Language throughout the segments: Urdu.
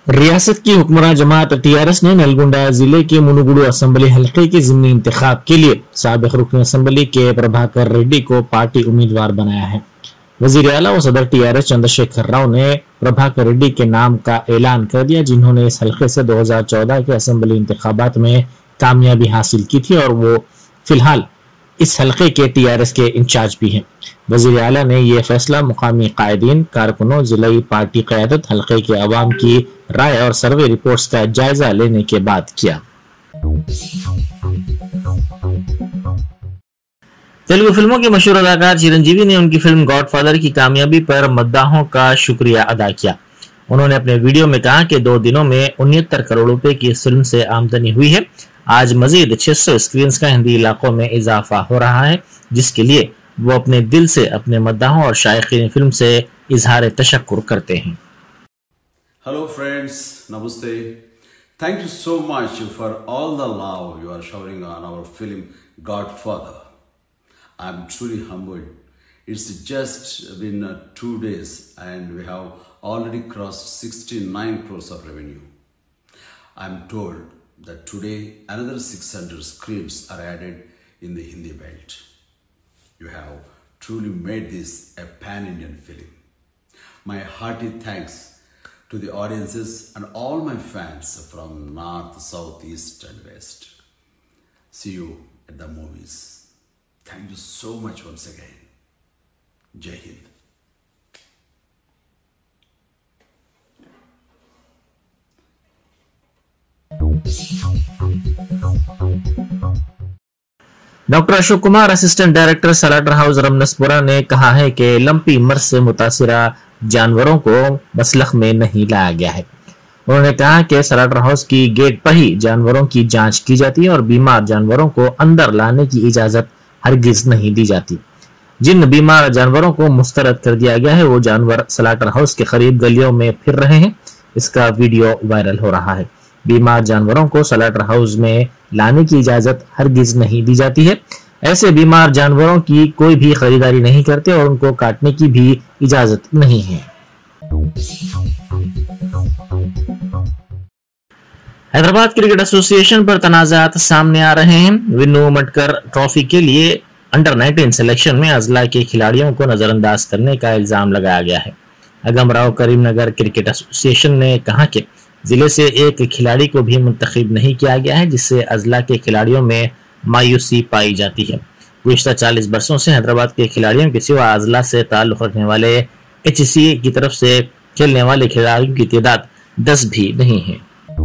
रियासत की हुक्मरान जमात टीआरएस ने नलगुंडा जिले के मुनुगुडु असेंबली हलके के ज़िमनी इंतखाब के लिए साबिक रुकन असेंबली के प्रभाकर रेड्डी को पार्टी उम्मीदवार बनाया है। वजीर आला व सदर टीआरएस चंद्रशेखर राव ने प्रभाकर रेड्डी के नाम का ऐलान कर दिया, जिन्होंने इस हलके से 2014 के असेंबली इंतखाबात में कामयाबी हासिल की थी और वो फिलहाल इस हलके के टीआरएस के इंचार्ज भी हैं। वजीर आला ने यह फैसला मुकामी कायदीन, कारकुनों, जिलाई पार्टी क़यादत, हलके के अवाम की राय और सर्वे रिपोर्ट्स का जायजा लेने के बाद किया। तेलुगु फिल्मों के मशहूर अदाकार चिरंजीवी ने उनकी फिल्म गॉडफादर की कामयाबी पर मद्दाहों का शुक्रिया अदा किया। उन्होंने अपने वीडियो में कहा कि 2 दिनों में 69 करोड़ रुपए की इस फिल्म से आमदनी हुई है। आज मजीद 600 स्क्रीन का हिंदी इलाकों में इजाफा हो रहा है, जिसके लिए वो अपने दिल से अपने मद्दाहों और शायकीन फिल्म से इजहार तशक्कुर करते हैं। Hello friends, Namaste. Thank you so much for all the love you are showering on our film Godfather. I am truly humbled. It's just been 2 days and we have already crossed 69 crores of revenue. I am told that today another 600 screens are added in the Hindi belt. You have truly made this a pan-Indian film. My hearty thanks to the audiences and all my fans from north, south, east and west. See you at the movies. Thank you so much once again. Jai Hind. Doctor Ashok Kumar, assistant director slaughter house Ramnaspura ने कहा है कि लंपी मर्ज से मुतासिरा जानवरों को मसलख में नहीं लाया गया है। उन्होंने कहा कि सलाटर हाउस की गेट पर ही जानवरों की जांच की जाती है और बीमार जानवरों को अंदर लाने की इजाजत हरगिज नहीं दी जाती। जिन बीमार जानवरों को मुस्तरद कर दिया गया है वो जानवर सलाटर हाउस के करीब गलियों में फिर रहे हैं। इसका वीडियो वायरल हो रहा है। बीमार जानवरों को सलाटर हाउस में लाने की इजाजत हरगिज नहीं दी जाती है। ऐसे बीमार जानवरों की कोई भी खरीदारी नहीं करते और उनको काटने की भी इजाजत नहीं है। हैदराबाद क्रिकेट एसोसिएशन पर तनाज़ात सामने आ रहे हैं। विन्नू मटकर ट्रॉफी के लिए अंडर 19 सिलेक्शन में अजला के खिलाड़ियों को नजरअंदाज करने का इल्जाम लगाया गया है। अगमराव करीमनगर क्रिकेट एसोसिएशन ने कहा कि जिले से एक खिलाड़ी को भी मुंतखब नहीं किया गया है, जिससे अजला के खिलाड़ियों में मायूसी पाई जाती है। गुज़िश्ता 40 वर्षों से हैदराबाद के खिलाड़ियों के सिवा अजला से ताल्लुक़ रखने वाले HCA की तरफ से खेलने वाले खिलाड़ियों की तादाद 10 भी नहीं है।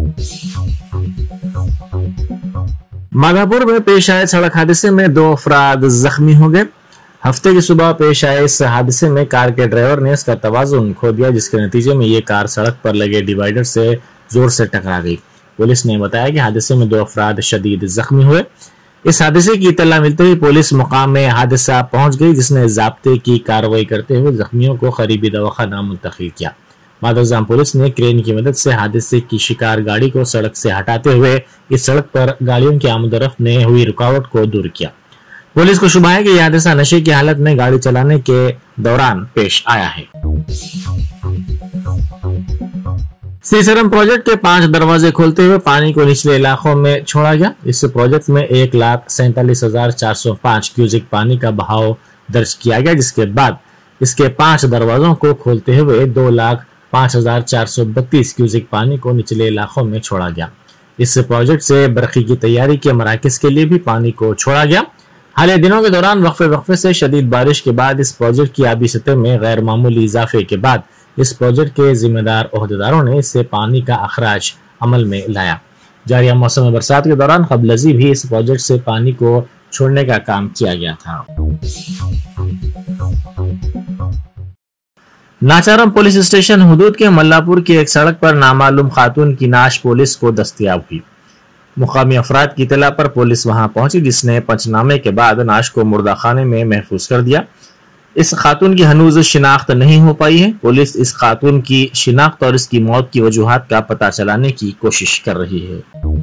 माधापुर में पेश आए सड़क हादसे में 2 अफराद जख्मी हो गए। हफ्ते की सुबह पेश आए इस हादसे में कार के ड्राइवर ने इसका तवाज़ुन खो दिया, जिसके नतीजे में ये कार सड़क पर लगे डिवाइडर से जोर से टकरा गई। पुलिस ने बताया कि हादसे में 2 अफराद शदीद जख्मी हुए। इस हादसे की इत्तला मिलते ही पुलिस मुकाम में हादसा पहुंच गई, जिसने ज़ाब्ते की कार्रवाई करते हुए जख्मियों को करीबी दवाखाना मुंतकिल किया। मादरजाम पुलिस ने क्रेन की मदद से हादसे की शिकार गाड़ी को सड़क से हटाते हुए इस सड़क पर गाड़ियों की आमदरफ्त में हुई रुकावट को दूर किया। पुलिस को शुबा है कि यह हादसा नशे की हालत में गाड़ी चलाने के दौरान पेश आया है। श्रीशरम प्रोजेक्ट के 5 दरवाजे खोलते हुए पानी को निचले इलाकों में छोड़ा गया। इस प्रोजेक्ट में 1,47,405 क्यूसिक पानी का बहाव दर्ज किया गया, जिसके बाद इसके 5 दरवाजों को खोलते हुए 2,05,432 क्यूसिक पानी को निचले इलाकों में छोड़ा गया। इस प्रोजेक्ट से बरखी की तैयारी के मराकज के लिए भी पानी को छोड़ा गया। हालिया दिनों के दौरान वक्फे से शदीद बारिश के बाद इस प्रोजेक्ट की आबी सतह में गैर मामूली इजाफे के बाद इस प्रोजेक्ट के जिम्मेदार ओहदेदारों ने इससे पानी का अखराज अमल में लाया। जारिया मौसम बरसात के दौरान कबलजी भी इस प्रोजेक्ट से पानी को छोड़ने का काम किया गया था। नाचारम पुलिस स्टेशन हुदूद के मल्लापुर की एक सड़क पर नामालूम खातून की नाश पुलिस को दस्तयाब हुई। मुकामी अफराद की इत्तला पर पुलिस वहां पहुंची, जिसने पंचनामे के बाद नाश को मुर्दा खाने में महफूज कर दिया। इस खातून की हनूज शिनाख्त नहीं हो पाई है। पुलिस इस खातून की शिनाख्त और इसकी मौत की वजूहात का पता चलाने की कोशिश कर रही है।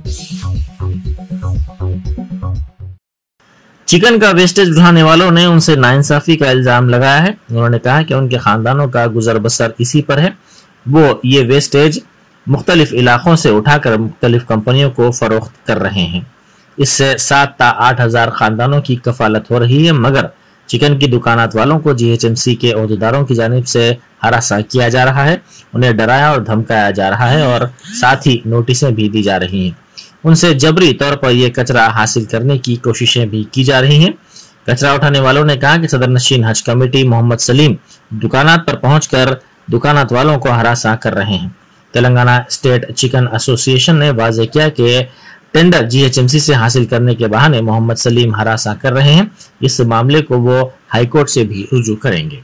चिकन का वेस्टेज उठाने वालों ने उनसे नाइंसाफी का इल्जाम लगाया है। उन्होंने कहा कि उनके खानदानों का गुजर बसर इसी पर है। वो ये वेस्टेज مختلف علاقوں سے اٹھا کر مختلف کمپنیوں کو فروخت کر رہے ہیں۔ اس سے 7 تا 8 ہزار خاندانوں کی کفالت ہو رہی ہے، مگر چکن کی دکانات والوں کو GHMC کے عہدیداروں کی جانب سے ہراساں کیا جا رہا ہے، انہیں ڈرایا اور دھمکایا جا رہا ہے اور ساتھ ہی نوٹسیں بھی دی جا رہی ہیں۔ ان سے جبری طور پر یہ کچرا حاصل کرنے کی کوششیں بھی کی جا رہی ہیں۔ کچرا اٹھانے والوں نے کہا کہ صدر نشین حج کمیٹی محمد سلیم دکانات پر پہنچ کر دکانات والوں کو ہراساں کر رہے ہیں۔ تلنگانہ اسٹیٹ چکن ایسوسی ایشن نے واضح کیا کہ ٹینڈر GHMC سے حاصل کرنے کے بہانے محمد سلیم ہراساں کر رہے ہیں۔ اس معاملے کو وہ ہائی کورٹ سے بھی رجوع کریں گے۔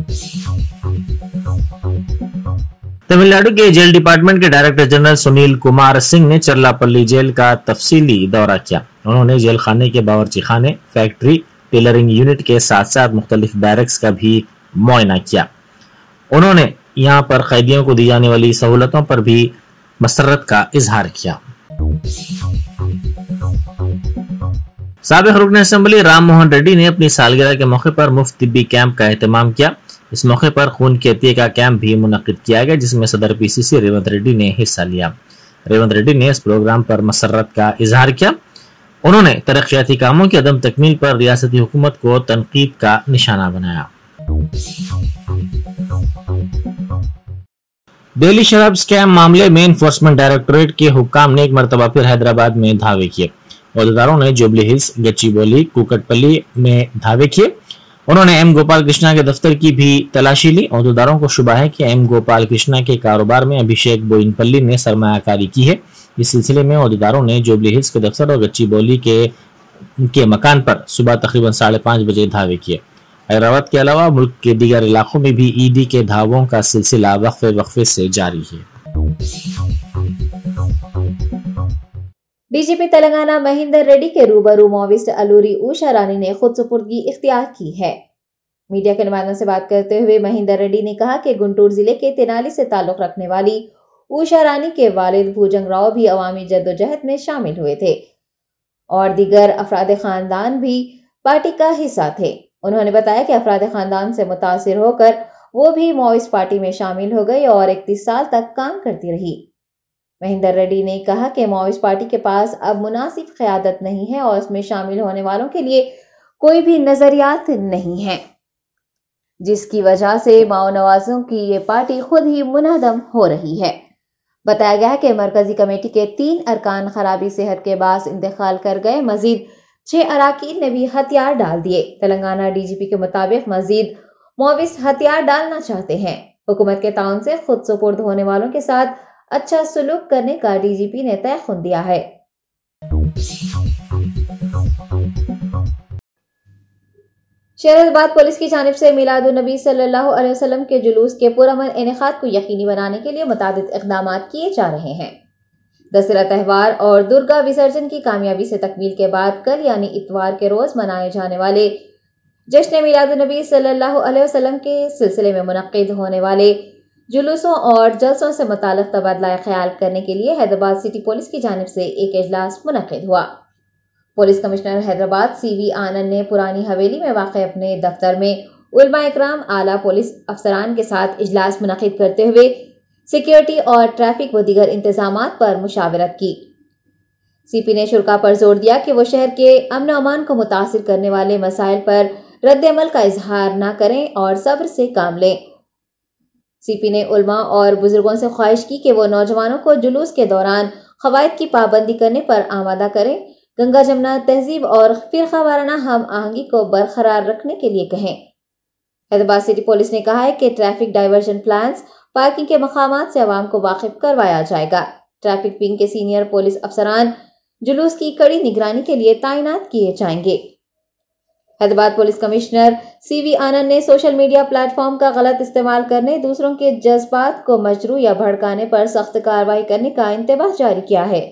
تمل ناڈو کے جیل ڈپارٹمنٹ کے ڈائریکٹر جنرل سنیل کمار سنگھ نے چرلاپلی جیل کا تفصیلی دورہ کیا۔ انہوں نے جیل خانے کے باورچی خانے، فیکٹری، ٹیلرنگ یونٹ کے ساتھ ساتھ مختلف بیرکس کا بھی معائنہ کیا۔ انہوں نے یہاں پر قیدیوں کو دی جانے والی سہولتوں پر بھی مسرت کا اظہار کیا۔ سابق رکن اسمبلی رام موہن ریڈی نے اپنی سالگرہ کے موقع پر مفت طبی کیمپ کا اہتمام کیا۔ اس موقع پر خون کے عطیے کا کیمپ بھی منعقد کیا گیا، جس میں صدر PCC ریونت ریڈی نے حصہ لیا۔ ریونت ریڈی نے اس پروگرام پر مسرت کا اظہار کیا۔ انہوں نے ترقیاتی کاموں کی عدم تکمیل پر ریاستی حکومت کو تنقید کا نشانہ بنایا۔ دہلی شراب اسکیم معاملے میں انفورسمنٹ ڈائریکٹوریٹ کے حکام نے ایک مرتبہ پھر حیدرآباد میں دھاوے کیے۔ عہدیداروں نے جوبلی ہلز، گچی بولی، کوکٹ پلی میں دھاوے کیے۔ انہوں نے ایم گوپال کرشنا کے دفتر کی بھی تلاشی لی۔ عہدیداروں کو شبہ ہے کہ ایم گوپال کرشنا کے کاروبار میں ابھیشیک بوئن پلی نے سرمایہ کاری کی ہے۔ اس سلسلے میں عہدیداروں نے جوبلی ہلز کے دفتر اور گچی بولی کے مکان پر صبح تقریباً 5:30 بجے دھاوے کیے۔ حیدرآباد کے علاوہ ملک کے دیگر علاقوں میں بھی ED کے دھاووں کا سلسلہ وقفے سے جاری ہے۔ DGP تلنگانہ مہندر ریڈی کے روبرو ماویسٹ الوری اوشا رانی نے خود سپردگی اختیار کی ہے۔ میڈیا کے نمائندوں سے بات کرتے ہوئے مہندر ریڈی نے کہا کہ گنٹور ضلع کے تینالی سے تعلق رکھنے والی اوشا رانی کے والد بھوجنگ راؤ بھی عوامی جدوجہد میں شامل ہوئے تھے اور دیگر افراد خاندان بھی پارٹی کا حصہ تھے۔ انہوں نے بتایا کہ افراد خاندان سے متاثر ہو کر وہ بھی ماویسٹ پارٹی میں شامل ہو گئی اور 31 سال تک کام کرتی رہی۔ مہندر ریڈی نے کہا کہ ماویسٹ پارٹی کے پاس اب مناسب قیادت نہیں ہے اور اس میں شامل ہونے والوں کے لیے کوئی بھی نظریات نہیں ہیں، جس کی وجہ سے ماؤ نوازوں کی یہ پارٹی خود ہی منہدم ہو رہی ہے۔ بتایا گیا ہے کہ مرکزی کمیٹی کے 3 ارکان خرابی صحت کے باعث انتقال کر گئے، مزید 6 اراکین نے بھی ہتھیار ڈال دیے۔ تلنگانہ DGP کے مطابق مزید ماویسٹ ہتھیار ڈالنا چاہتے ہیں۔ حکومت کے تعاون سے خود سپرد ہونے والوں کے ساتھ اچھا سلوک کرنے کا DGP نے تیقن دیا ہے۔ شہر آباد پولیس کی جانب سے میلاد النبی صلی اللہ علیہ وسلم کے جلوس کے پرامن انعقاد کو یقینی بنانے کے لیے متعدد اقدامات کیے جا رہے ہیں۔ دسہرہ تہوار اور درگا وسرجن کی کامیابی سے تکمیل کے بعد کل یعنی اتوار کے روز منائے جانے والے جشن میلاد النبی صلی اللہ علیہ وسلم کے سلسلے میں منعقد ہونے والے جلوسوں اور جلسوں سے متعلق تبادلہ خیال کرنے کے لیے حیدرآباد سٹی پولیس کی جانب سے ایک اجلاس منعقد ہوا۔ Police commissioner Hyderabad CV Anand نے پرانی حویلی میں واقع اپنے دفتر میں علماء اکرام، اعلیٰ پولیس افسران کے ساتھ اجلاس منعقد کرتے ہوئے سیکیورٹی اور ٹریفک و دیگر انتظامات پر مشاورت کی۔ CP نے شرکاء پر زور دیا کہ وہ شہر کے امن و امان کو متاثر کرنے والے مسائل پر رد عمل کا اظہار نہ کریں اور صبر سے کام لیں۔ CP نے علماء اور بزرگوں سے خواہش کی کہ وہ نوجوانوں کو جلوس کے دوران قواعد کی پابندی کرنے پر آمادہ کریں، گنگا جمنا تہذیب اور فرقہ وارانہ ہم آہنگی کو برقرار رکھنے کے لیے کہیں۔ حیدرآباد سٹی پولیس نے کہا ہے کہ ٹریفک ڈائیورژن پلانز، پارکنگ کے مقامات سے عوام کو واقف کروایا جائے گا۔ ٹریفک ونگ کے سینئر پولیس افسران جلوس کی کڑی نگرانی کے لیے تعینات کیے جائیں گے۔ Hyderabad police commissioner CV Anand نے سوشل میڈیا پلیٹ فارم کا غلط استعمال کرنے، دوسروں کے جذبات کو مجروح یا بھڑکانے پر سخت کارروائی کرنے کا انتباہ جاری کیا ہے۔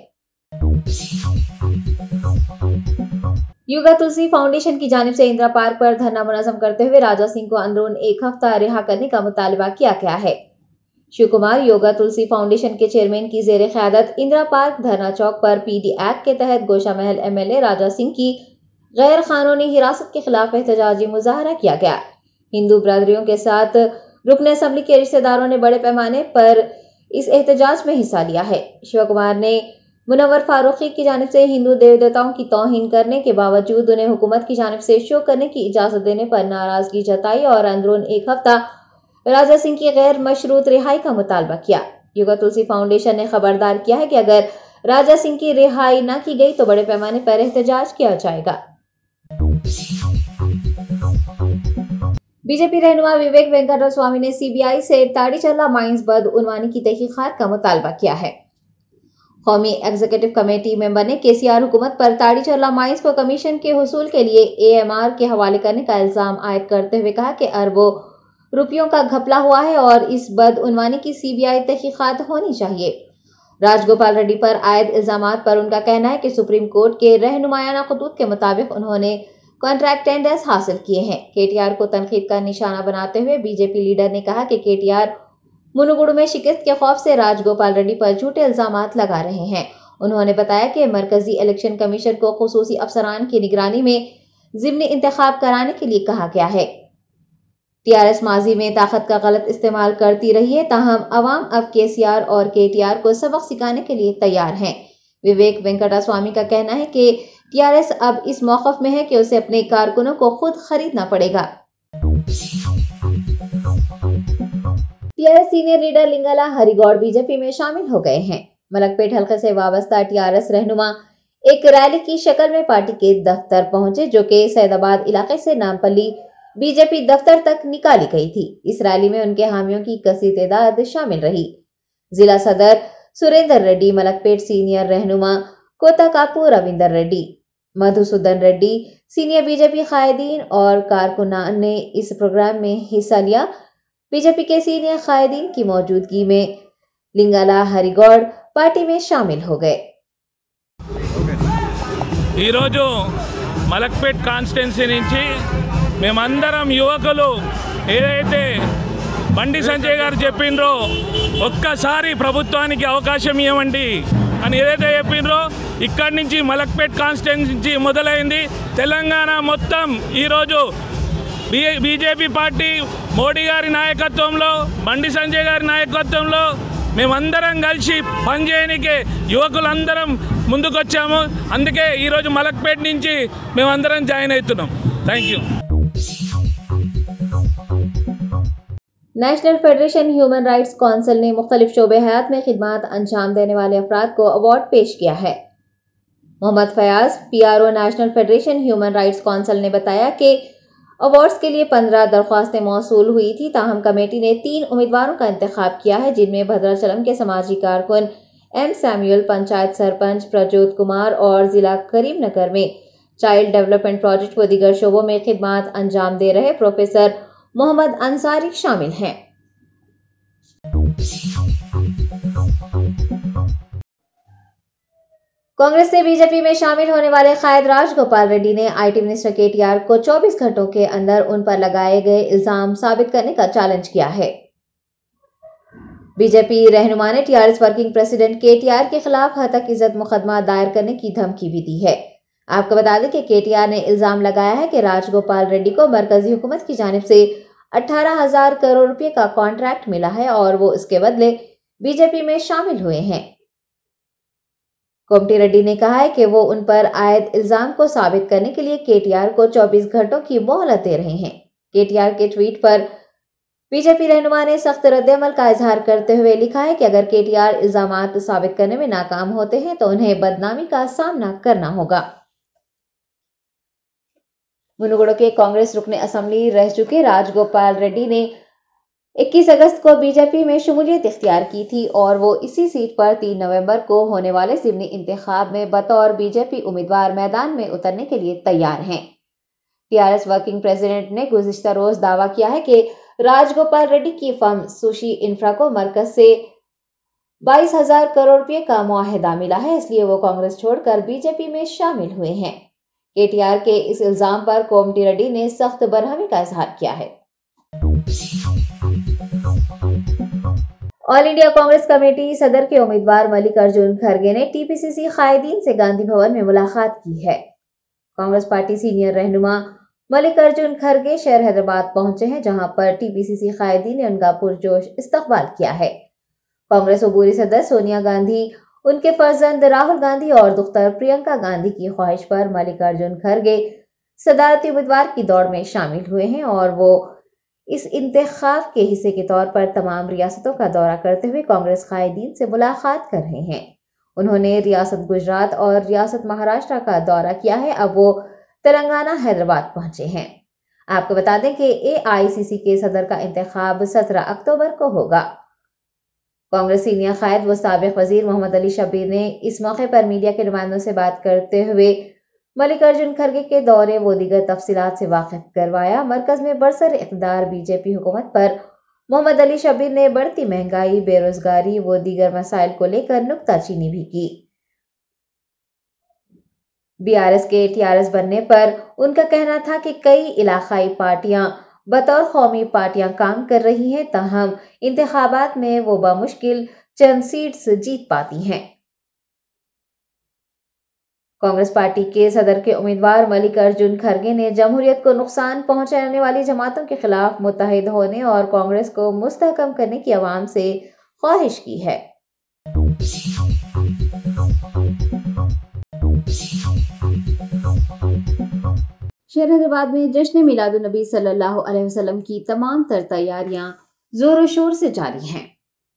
یوگا تلسی فاؤنڈیشن کی جانب سے اندرا پارک پر دھرنا منظم کرتے ہوئے راجا سنگھ کو اندرون 1 ہفتہ رہا کرنے کا مطالبہ کیا گیا ہے۔ شیو کمار یوگا تلسی فاؤنڈیشن کے چیئرمین کی زیر قیادت اندرا پارک دھرنا چوک پر PD ایکٹ کے تحت گوشہ محل MLA راجا سنگھ کی غیر قانونی حراست کے خلاف احتجاجی مظاہرہ کیا گیا۔ ہندو برادریوں کے ساتھ رکن اسمبلی کے رشتہ داروں نے بڑے پیمانے پر اس احتجاج میں حصہ لیا ہے۔ شیو کمار نے منور فاروقی کی جانب سے ہندو دیو دیوتاؤں کی توہین کرنے کے باوجود انہیں حکومت کی جانب سے شو کرنے کی اجازت دینے پر ناراضگی جتائی اور اندرون ایک ہفتہ راجہ سنگھ کی غیر مشروط رہائی کا مطالبہ کیا۔ یوگا تلسی فاؤنڈیشن نے خبردار کیا ہے کہ اگر راجہ سنگھ کی رہائی نہ کی گئی تو بڑے پیمانے پر احتجاج کیا جائے گا۔ بی جے پی رہنما وویک وینکٹا سوامی نے سی بی آئی سے تاڑی چرلا مائنز بدعنوانی کی تحقیقات کا مطالبہ کیا ہے۔ قومی ایگزیکٹو کمیٹی ممبر نے کے سی آر حکومت پر تاڑی چرلا مائنز کو کمیشن کے حصول کے لیے اے ایم آر کے حوالے کرنے کا الزام عائد کرتے ہوئے کہا کہ اربوں روپیوں کا گھپلا ہوا ہے اور اس بدعنوانی کی سی بی آئی تحقیقات ہونی چاہیے۔ راج گوپال ریڈی پر عائد الزامات پر ان کا کہنا ہے کہ سپریم کورٹ کے رہنمایانہ خطوط کے مطابق انہوں نے کانٹریکٹ ٹینڈرز حاصل کیے ہیں۔ کے ٹی آر کو تنقید کا نشانہ بناتے ہوئے بی جے پی لیڈر نے کہا کہ کے ٹی آر منوگڑو میں شکست کے خوف سے راج گوپال ریڈی پر جھوٹے الزامات لگا رہے ہیں۔ انہوں نے بتایا کہ مرکزی الیکشن کمیشن کو خصوصی افسران کی نگرانی میں ضمنی انتخاب کرانے کے لیے کہا گیا ہے۔ ٹی آر ایس ماضی میں طاقت کا غلط استعمال کرتی رہی ہے، تاہم عوام اب کے سی آر اور کے ٹی آر کو سبق سکھانے کے لیے تیار ہیں۔ وویک وینکٹا سوامی کا کہنا ہے کہ ٹی آر ایس اب اس موقف میں ہے کہ اسے اپنے کارکنوں کو خود خریدنا پڑے گا۔ T R S senior leader Lingala Hari Goud B J P میں شامل ہو گئے ہیں۔ ملک پیٹ حلقے سے وابستہ ٹی آر ایس رہنما ایک ریلی کی شکل میں پارٹی کے دفتر پہنچے، جو کہ سید آباد علاقے سے نامپلی بی جے پی دفتر تک نکالی گئی تھی۔ اس ریلی میں ان کے حامیوں کی کثیر تعداد شامل رہی۔ ضلع صدر سریندر ریڈی، ملک پیٹ سینئر رہنما Kotha Kapu Ravinder Reddy, Madhusudan Reddy, senior B J P قائدین اور کارکنان نے اس پروگرام میں حصہ لیا۔ بی جے پی کے سینئر قائدین کی موجودگی میں لنگلا ہری گوڑ پارٹی میں شامل ہو گئے۔ ఈరోజు మలక్పేట్ కాన్స్టిట్యున్సీ నుంచి మేమందరం యువకులు ఏదైతే బండి సంజయ్ గారు చెప్పిండ్రో ఒక్కసారి ప్రభుత్వానికి అవకాశం ఇవ్వండి అని ఏదైతే చెప్పిండ్రో ఇక్కడి నుంచి మలక్పేట్ కాన్స్టిట్యున్సీ నుంచి మొదలైంది తెలంగాణ మొత్తం ఈరోజు బీజేపీ పార్టీ మోడీ గారి నాయకత్వంలో బండి సంజయ్ గారి నాయకత్వంలో మేమందరం కలిసి పనిచేయనికే యువకులందరం ముందుకొచ్చాము। అందుకే ఈరోజు మలక్పేట్ నుంచి మేమందరం జాయిన్ అవుతున్నాం। Thank you. National federation human rights council نے مختلف شعبے حیات میں خدمات انجام دینے والے افراد کو ایوارڈ پیش کیا ہے۔ Mohammed Fayaz, P R O, national federation human rights council نے بتایا کہ ایوارڈز کے لیے 15 درخواستیں موصول ہوئی تھی، تاہم کمیٹی نے 3 امیدواروں کا انتخاب کیا ہے، جن میں بھدراچلم کے سماجی کارکن ایم سیموئل، پنچایت سرپنچ پرجوت کمار اور ضلع کریم نگر میں چائلڈ ڈیولپمنٹ پروجیکٹ و دیگر شعبوں میں خدمات انجام دے رہے پروفیسر محمد انصاری شامل ہیں۔ کانگریس سے بی جے پی میں شامل ہونے والے قائد راج گوپال ریڈی نے I T minister K T R کو 24 گھنٹوں کے اندر ان پر لگائے گئے الزام ثابت کرنے کا چیلنج کیا ہے۔ بی جے پی رہنما نے T R S working president K T R کے خلاف ہتک عزت مقدمہ دائر کرنے کی دھمکی بھی دی ہے۔ آپ کو بتا دیں کہ کے ٹی آر نے الزام لگایا ہے کہ راج گوپال ریڈی کو مرکزی حکومت کی جانب سے 18,000 کروڑ روپے کا کانٹریکٹ ملا ہے اور وہ اس کے بدلے بی جے پی میں شامل ہوئے ہیں۔ کومٹی ریڈی نے کہا ہے کہ وہ ان پر عائد الزام کو ثابت کرنے کے لیے کے ٹی آر کو 24 گھنٹوں کی مہلت دے رہے ہیں۔ کے ٹی آر کے ٹویٹ پر بی جے پی رہنما نے سخت رد عمل کا اظہار کرتے ہوئے لکھا ہے کہ اگر کے ٹی آر الزامات ثابت کرنے میں ناکام ہوتے ہیں تو انہیں بدنامی کا سامنا کرنا ہوگا۔ منوگڑو کے کانگریس رکن اسمبلی رہ چکے راج گوپال ریڈی نے 21 اگست کو بی جے پی میں شمولیت اختیار کی تھی اور وہ اسی سیٹ پر 3 نومبر کو ہونے والے ضمنی انتخاب میں بطور بی جے پی امیدوار میدان میں اترنے کے لیے تیار ہیں۔ T R S working president نے گزشتہ روز دعویٰ کیا ہے کہ راج گوپال ریڈی کی فرم سوشی انفرا کو مرکز سے 22,000 کروڑ روپے کا معاہدہ ملا ہے، اس لیے وہ کانگریس چھوڑ کر بی جے پی میں شامل ہوئے ہیں۔ کے ٹی آر کے اس الزام پر کومٹی ریڈی نے سخت برہمی کا اظہار کیا ہے۔ آل انڈیا کانگریس کمیٹی صدر کے امیدوار ملک ارجن کھرگے نے ٹی پی سی سی قائدین سے گاندھی بھون میں ملاقات کی ہے۔ کانگریس پارٹی سینئر رہنما ملک ارجن کھرگے شہر حیدرآباد پہنچے ہیں، جہاں پر ٹی پی سی سی قائدین نے ان کا پرجوش استقبال کیا ہے۔ کانگریس عبوری صدر سونیا گاندھی، ان کے فرزند راہل گاندھی اور دختر پرینکا گاندھی کی خواہش پر ملک ارجن کھرگے صدارتی امیدوار کی دوڑ میں شامل ہوئے ہیں اور وہ اس انتخاب کے حصے کے طور پر تمام ریاستوں کا دورہ کرتے ہوئے کانگریس قائدین سے ملاقات کر رہے ہیں۔ انہوں نے ریاست گجرات اور ریاست مہاراشٹر کا دورہ کیا ہے، اب وہ تلنگانہ حیدرآباد پہنچے ہیں۔ آپ کو بتا دیں کہ AICC کے صدر کا انتخاب 17 اکتوبر کو ہوگا۔ کانگریس سینئر قائد و سابق وزیر محمد علی شبیر نے اس موقع پر میڈیا کے نمائندوں سے بات کرتے ہوئے ملک ارجن کھرگے کے دورے و دیگر تفصیلات سے واقف کروایا۔ مرکز میں برسر اقتدار BJP حکومت پر محمد علی شبیر نے بڑھتی مہنگائی، بے روزگاری و دیگر مسائل کو لے کر نکتہ چینی بھی کی۔ BRS کے TRS بننے پر ان کا کہنا تھا کہ کئی علاقائی پارٹیاں بطور قومی پارٹیاں کام کر رہی ہیں، تاہم انتخابات میں وہ بمشکل چند سیٹس جیت پاتی ہیں۔ کانگریس پارٹی کے صدر کے امیدوار ملک ارجن کھرگے نے جمہوریت کو نقصان پہنچانے والی جماعتوں کے خلاف متحد ہونے اور کانگریس کو مستحکم کرنے کی عوام سے خواہش کی ہے۔ شہر حیدرآباد میں جشن میلاد النبی صلی اللہ علیہ وسلم کی تمام تر تیاریاں زور و شور سے جاری ہیں۔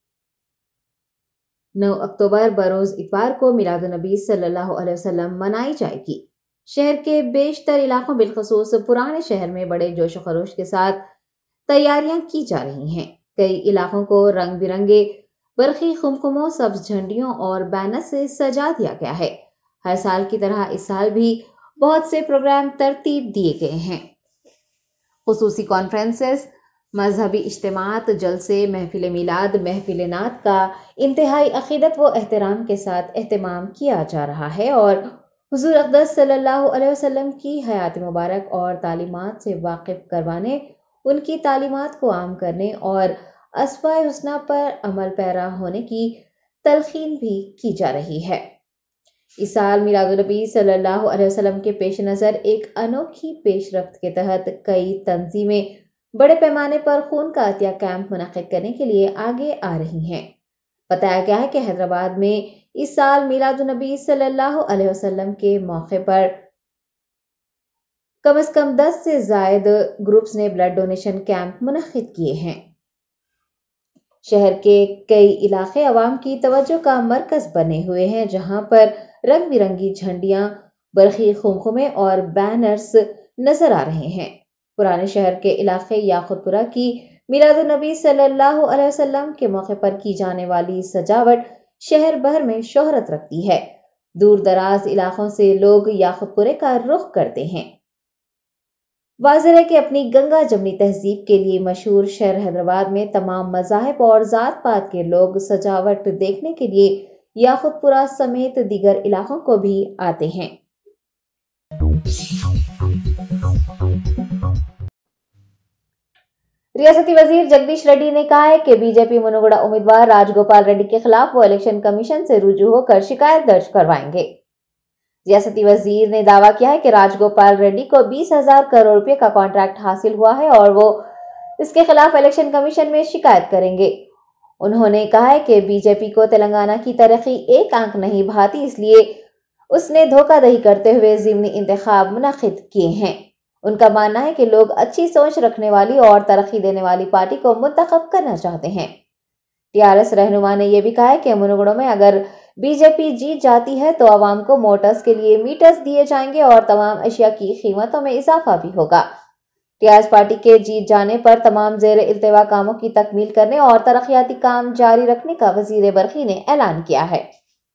9 اکتوبر بروز اتوار کو میلاد النبی صلی اللہ علیہ وسلم منائی جائے گی۔ شہر کے بیشتر علاقوں بالخصوص پرانے شہر میں بڑے جوش و خروش کے ساتھ تیاریاں کی جا رہی ہیں۔ کئی علاقوں کو رنگ برنگے برقی خمخموں، سبز جھنڈیوں اور بینر سے سجا دیا گیا ہے۔ ہر سال کی طرح اس سال بھی بہت سے پروگرام ترتیب دیے گئے ہیں۔ خصوصی کانفرنسز، مذہبی اجتماعات، جلسے، محفل میلاد، محفل نعت کا انتہائی عقیدت و احترام کے ساتھ اہتمام کیا جا رہا ہے اور حضور اقدس صلی اللہ علیہ وسلم کی حیات مبارک اور تعلیمات سے واقف کروانے، ان کی تعلیمات کو عام کرنے اور اسماء الحسنی پر عمل پیرا ہونے کی تلقین بھی کی جا رہی ہے۔ اس سال میلاد النبی صلی اللہ علیہ وسلم کے پیش نظر ایک انوکھی پیش رفت کے تحت کئی تنظیمیں بڑے پیمانے پر خون کا عطیہ کیمپ منعقد کرنے کے لیے آگے آ رہی ہیں۔ بتایا گیا ہے کہ حیدرآباد میں اس سال میلاد النبی صلی اللہ علیہ وسلم کے موقع پر کم از کم 10 سے زائد گروپس نے بلڈ ڈونیشن کیمپ منعقد کیے ہیں۔ شہر کے کئی علاقے عوام کی توجہ کا مرکز بنے ہوئے ہیں، جہاں پر رنگ برنگی جھنڈیاں، برقی خمخمے اور بینرز نظر آ رہے ہیں۔ پرانے شہر کے علاقے یاقوت پورہ کی میلاد النبی صلی اللہ علیہ وسلم کے موقع پر کی جانے والی سجاوٹ شہر بھر میں شہرت رکھتی ہے۔ دور دراز علاقوں سے لوگ یاقوت پورے کا رخ کرتے ہیں۔ واضح ہے کہ اپنی گنگا جمنی تہذیب کے لیے مشہور شہر حیدرآباد میں تمام مذاہب اور ذات پات کے لوگ سجاوٹ دیکھنے کے لیے یاقوت پورہ سمیت دیگر علاقوں کو بھی آتے ہیں۔ ریاستی وزیر جگدیش ریڈی نے کہا ہے کہ BJP منوگڑا امیدوار راج گوپال ریڈی کے خلاف وہ الیکشن کمیشن سے رجوع ہو کر شکایت درج کروائیں گے۔ ریاستی وزیر نے دعویٰ کیا ہے کہ راج گوپال ریڈی کو 20,000 کروڑ روپے کا کانٹریکٹ حاصل ہوا ہے اور وہ اس کے خلاف الیکشن کمیشن میں شکایت کریں گے۔ انہوں نے کہا ہے کہ BJP کو تلنگانہ کی ترقی ایک آنکھ نہیں بھاتی، اس لیے اس نے دھوکہ دہی کرتے ہوئے ضمنی انتخاب منعقد کیے ہیں۔ ان کا ماننا ہے کہ لوگ اچھی سوچ رکھنے والی اور ترقی دینے والی پارٹی کو منتخب کرنا چاہتے ہیں۔ TRS رہنما نے یہ بھی کہا ہے کہ منوگڑوں میں اگر BJP جیت جاتی ہے تو عوام کو موٹرز کے لیے میٹرز دیے جائیں گے اور تمام اشیاء کی قیمتوں میں اضافہ بھی ہوگا۔ TRS پارٹی کے جیت جانے پر تمام زیر التوا کاموں کی تکمیل کرنے اور ترقیاتی کام جاری رکھنے کا وزیر برقی نے اعلان کیا ہے۔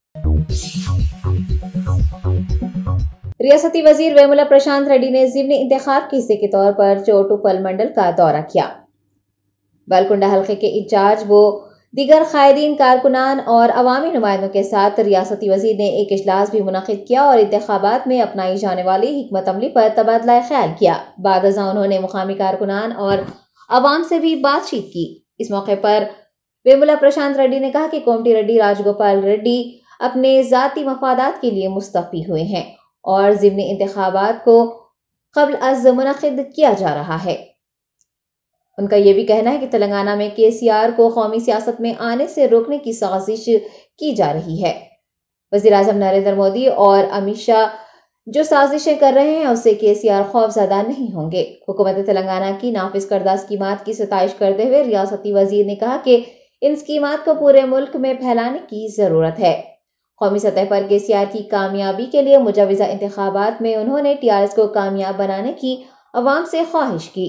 ریاستی وزیر ویملا پرشانت ریڈی نے ضمنی انتخاب کے حصے کے طور پر چوٹوپل منڈل کا دورہ کیا۔ بالکنڈہ حلقے کے انچارج وہ دیگر قائدین، کارکنان اور عوامی نمائندوں کے ساتھ ریاستی وزیر نے ایک اجلاس بھی منعقد کیا اور انتخابات میں اپنائی جانے والی حکمت عملی پر تبادلہ خیال کیا۔ بعد ازاں انہوں نے مقامی کارکنان اور عوام سے بھی بات چیت کی۔ اس موقع پر ویملا پرشانت ریڈی نے کہا کہ کومٹی ریڈی راج گوپال ریڈی اپنے ذاتی مفادات کے لیے مستعفی ہوئے ہیں اور ضمنی انتخابات کو قبل از منعقد کیا جا رہا ہے۔ ان کا یہ بھی کہنا ہے کہ تلنگانہ میں KCR کو قومی سیاست میں آنے سے روکنے کی سازش کی جا رہی ہے۔ وزیر اعظم نریندر مودی اور امت شاہ جو سازشیں کر رہے ہیں اس سے KCR خوف زدہ نہیں ہوں گے۔ حکومت تلنگانہ کی نافذ کردہ اسکیمات کی ستائش کرتے ہوئے ریاستی وزیر نے کہا کہ ان اسکیمات کو پورے ملک میں پھیلانے کی ضرورت ہے۔ قومی سطح پر KCR کی کامیابی کے لیے مجوزہ انتخابات میں انہوں نے TRS کو کامیاب بنانے کی عوام سے خواہش کی۔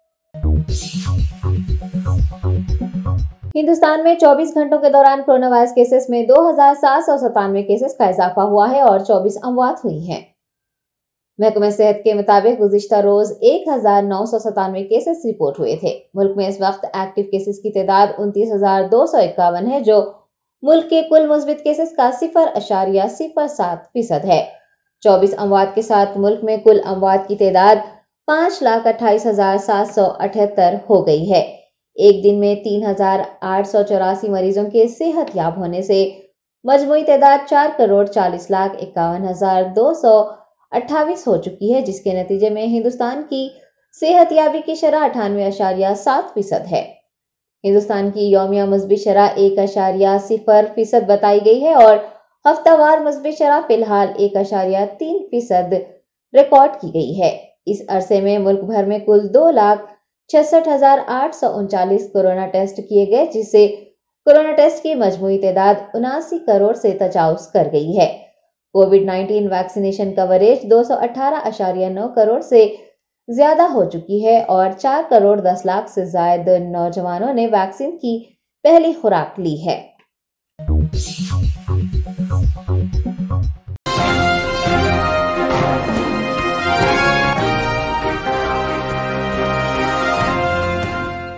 ہندوستان میں 24 گھنٹوں کے دوران کورونا وائرس کیسز میں 2797 کیسز کا اضافہ ہوا ہے اور 24 اموات ہوئی ہیں۔ محکمہ صحت کے مطابق گزشتہ روز 1997 کیسز رپورٹ ہوئے تھے۔ ملک میں اس وقت ایکٹیو کیسز کی تعداد 29,251 ہے جو ملک کے کل مثبت کیسز کا 0.07% ہے۔ 24 اموات کے ساتھ ملک میں کل اموات کی تعداد 5,28,778 ہو گئی ہے۔ ایک دن میں 3,884 مریضوں کے صحت یاب ہونے سے مجموعی تعداد 4,40,51,228 ہو چکی ہے، جس کے نتیجے میں ہندوستان کی صحت یابی کی شرح 98.7% ہے۔ ہندوستان کی یومیہ مثبت شرح 1.0% بتائی گئی ہے اور ہفتہ وار مثبت شرح فی الحال 1.3% ریکارڈ کی گئی ہے۔ اس عرصے میں ملک بھر میں کل 2,66,839 کورونا ٹیسٹ کیے گئے، جس سے کورونا ٹیسٹ کی مجموعی تعداد 79 کروڑ سے تجاوز کر گئی ہے۔ کووڈ-19 ویکسینیشن کوریج 218.9 کروڑ سے زیادہ ہو چکی ہے اور 4 کروڑ 10 لاکھ سے زائد نوجوانوں نے ویکسین کی پہلی خوراک لی ہے۔